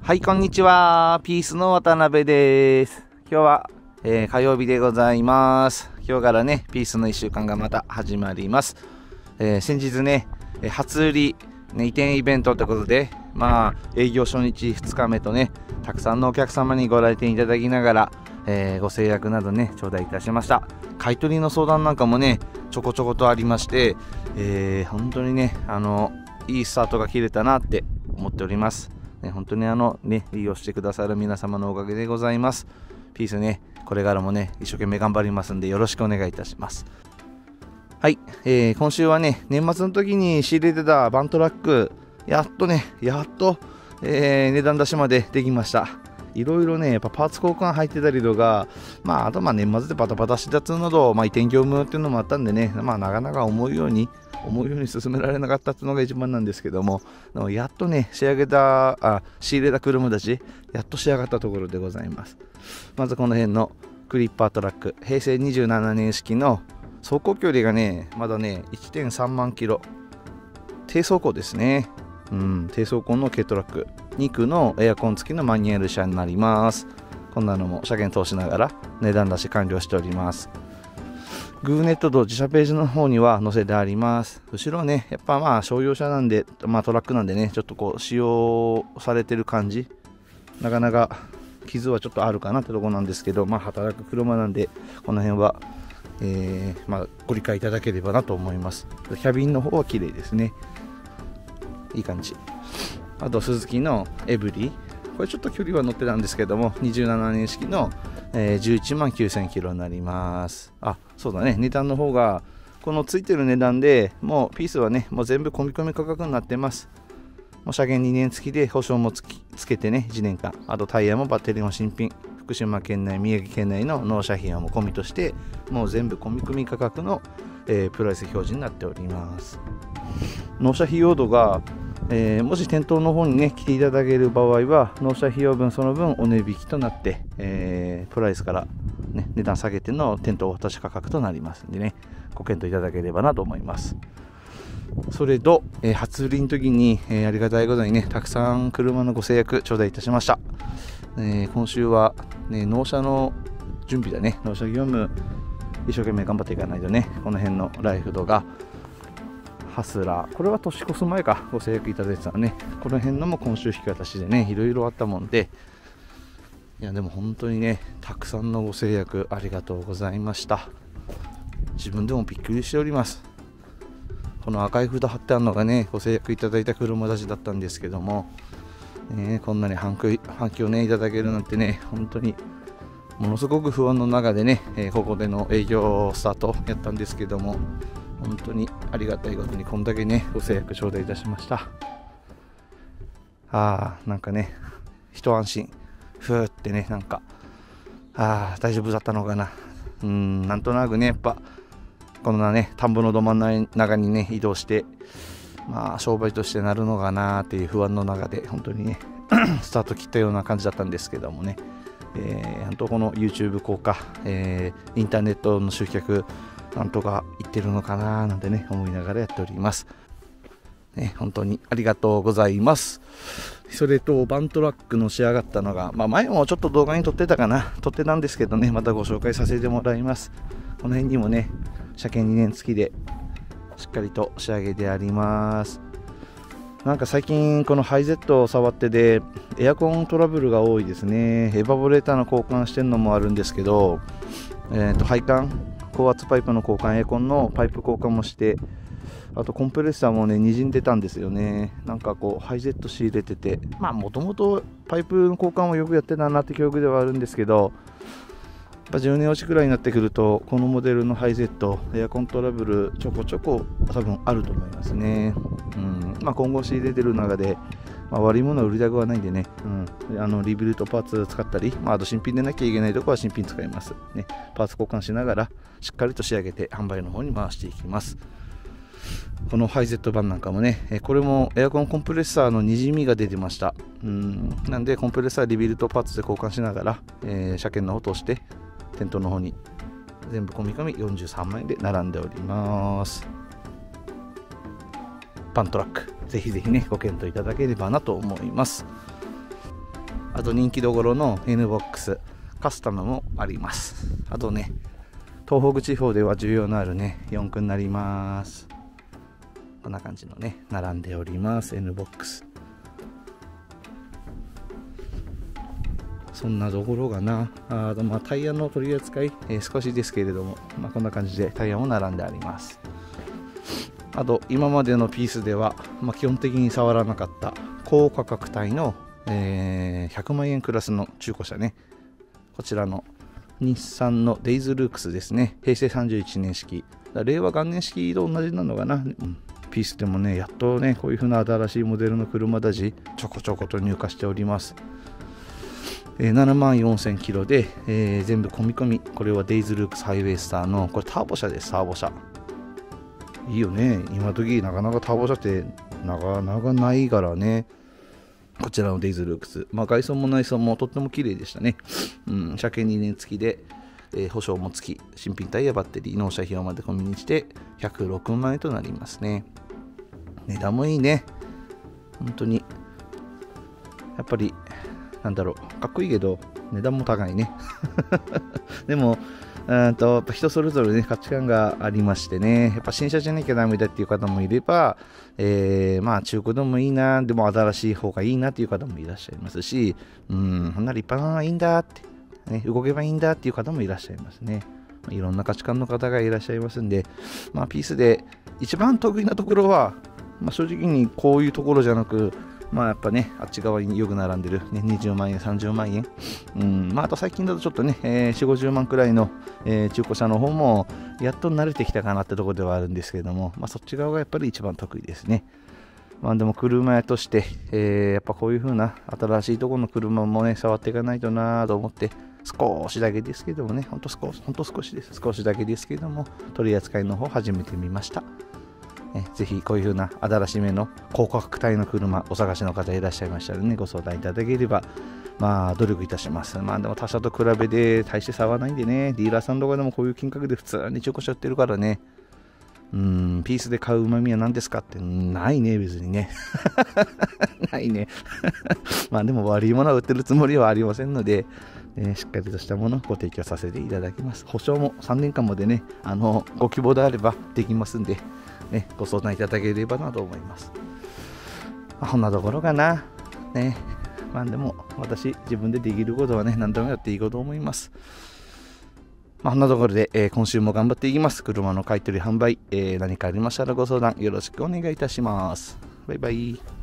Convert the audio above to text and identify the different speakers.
Speaker 1: はい、こんにちは。ピースの渡辺です。今日は、火曜日でございます。今日からね、ピースの1週間がまた始まります。先日ね、初売り、ね、移転イベントということで、営業初日2日目とね、たくさんのお客様にご来店いただきながら、ご制約などね、頂戴いたしました。買い取りの相談なんかもね、ちょこちょことありまして、本当にね、いいスタートが切れたなって思っております。本当に利用してくださる皆様のおかげでございます。ピースね、これからもね、一生懸命頑張りますんで、よろしくお願いいたします。はい、今週はね、年末の時に仕入れてたバントラック、やっと、値段出しまでできました。いろいろね、やっぱパーツ交換入ってたりとか、あと年末でバタバタしたつのど、移転業務っていうのもあったんでね、なかなか思うように進められなかったっていうのが一番なんですけども、やっとね、仕入れた車たち、やっと仕上がったところでございます。まずこの辺のクリッパートラック、平成27年式の走行距離がね、まだね、1.3 万キロ。低走行ですね。低走行の軽トラック。2区のエアコン付きのマニュアル車になります。こんなのも車検通しながら値段出し完了しております。グーネットと自社ページの方には載せてあります。後ろね、やっぱ商用車なんで、トラックなんでね、ちょっと使用されてる感じ。なかなか傷はちょっとあるかなってとこなんですけど、働く車なんで、この辺はご理解いただければなと思います。キャビンの方は綺麗ですね。いい感じ。あとスズキのエブリ、これちょっと距離は乗ってたんですけども、27年式の、11万9000キロになります。そうだね、値段の方がこのついてる値段でもうピースはね、もう全部込み込み価格になってます。もう車検2年付きで保証もつけてね、1年間、あとタイヤもバッテリーも新品、福島県内、宮城県内の納車費用も込みとして、もう全部込み込み価格の、プライス表示になっております。納車費用度が、もし店頭の方にね来ていただける場合は、納車費用分その分お値引きとなって、プライスから、ね、値段下げての店頭渡し価格となりますんでね、ご検討いただければなと思います。それと、初売りの時に、ありがたいことにね、たくさん車のご制約頂戴いたしました。今週は、納車の準備だね、納車業務一生懸命頑張っていかないとね。この辺のライフドがハスラー、これは年越す前かご制約いただいてたのね。この辺のも今週引き渡しでね、いろいろあったもんで、いやでも本当にね、たくさんのご制約ありがとうございました。自分でもびっくりしております。この赤い札貼ってあるのがね、ご制約いただいた車たちだったんですけども、こんなに反響ねいただけるなんてね、本当にものすごく不安の中でね、ここでの営業スタートやったんですけども、本当にありがたいことにこんだけねご制約頂戴いたしました。なんかね、一安心ふーってね、なんか大丈夫だったのかな。なんとなくね、やっぱこんなね田んぼのど真ん中にね移動して、商売としてなるのかなっていう不安の中で本当にねスタート切ったような感じだったんですけどもね、本当この YouTube 効果、インターネットの集客なんとかいってるのかななんてね思いながらやっております。本当にありがとうございます。それとバントラックの仕上がったのが、前もちょっと動画に撮ってたんですけどね、またご紹介させてもらいます。この辺にもね、車検2年付きでしっかりと仕上げてあります。なんか最近このハイゼットを触ってでエアコントラブルが多いですね。エバポレーターの交換してるのもあるんですけど、配管、高圧パイプの交換、エアコンのパイプ交換もして、あとコンプレッサーもね滲んでたんですよね。なんかハイゼット仕入れてて、もともとパイプの交換をよくやってたなって記憶ではあるんですけど、10年落ちくらいになってくるとこのモデルのハイゼットエアコントラブルちょこちょこ多分あると思いますね。今後仕入れてる中で、悪いものは売りたくはないんでね、リビルトパーツ使ったり、あと新品でなきゃいけないところは新品使いますね。パーツ交換しながらしっかりと仕上げて販売の方に回していきます。このハイゼット版なんかもね、これもエアコンコンプレッサーのにじみが出てました。なんでコンプレッサーリビルトパーツで交換しながら、車検の方を通して店頭の方に全部込み込み43万円で並んでおります。パントラックぜひぜひねご検討いただければなと思います。 あと人気どころの N ボックスカスタムもあります。あとね、東北地方では需要のあるね4駆になります。こんな感じのね並んでおります。 N ボックス、そんなところがな。タイヤの取り扱い、少しですけれども、こんな感じでタイヤも並んであります。あと今までのピースでは、基本的に触らなかった高価格帯の、100万円クラスの中古車ね、こちらの日産のデイズルークスですね。平成31年式、令和元年式と同じなのかな、ピースでもね、やっとねこういう風な新しいモデルの車たちちょこちょこと入荷しております。7万4000キロで、全部込み込み。これはデイズルークスハイウェイスターのこれターボ車です。ターボ車いいよね。今時なかなかターボ車ってなかなかないからね。こちらのデイズルークス、外装も内装もとっても綺麗でしたね。車検2年付きで、保証も付き、新品タイヤ、バッテリー、納車費用まで込みにして106万円となりますね。値段もいいね。本当にやっぱりかっこいいけど値段も高いね。でもやっぱ人それぞれね価値観がありましてね、やっぱ新車じゃなきゃダメだっていう方もいれば、中古でもいいな、でも新しい方がいいなっていう方もいらっしゃいますし、ほんなら立派なのがいいんだって、ね、動けばいいんだっていう方もいらっしゃいますね。いろんな価値観の方がいらっしゃいますんで、ピースで一番得意なところは、正直にこういうところじゃなく、やっぱね、あっち側によく並んでる、ね、20万円、30万円。あと最近だとちょっとね、4、50万くらいの、中古車の方も、やっと慣れてきたかなってところではあるんですけれども、そっち側がやっぱり一番得意ですね。でも車屋として、やっぱこういう風な新しいところの車もね、触っていかないとなと思って、少しだけですけどもね、ほんと少しです。少しだけですけども、取り扱いの方始めてみました。ぜひこういう風な新しめの高価格帯の車お探しの方いらっしゃいましたらね、ご相談いただければ努力いたします。でも他社と比べて大して差はないんでね、ディーラーさんとかでもこういう金額で普通に中古車売ってるからね、ピースで買う旨味は何ですかってないね、別にね。ないね。でも悪いものは売ってるつもりはありませんので、しっかりとしたものをご提供させていただきます。保証も3年間までね、ご希望であればできますんで、ご相談いただければなと思います。こんなところかな。でも私自分でできることはね、何でもやっていこうと思います。こんなところで、今週も頑張っていきます。車の買い取り販売、何かありましたらご相談よろしくお願いいたします。バイバイ。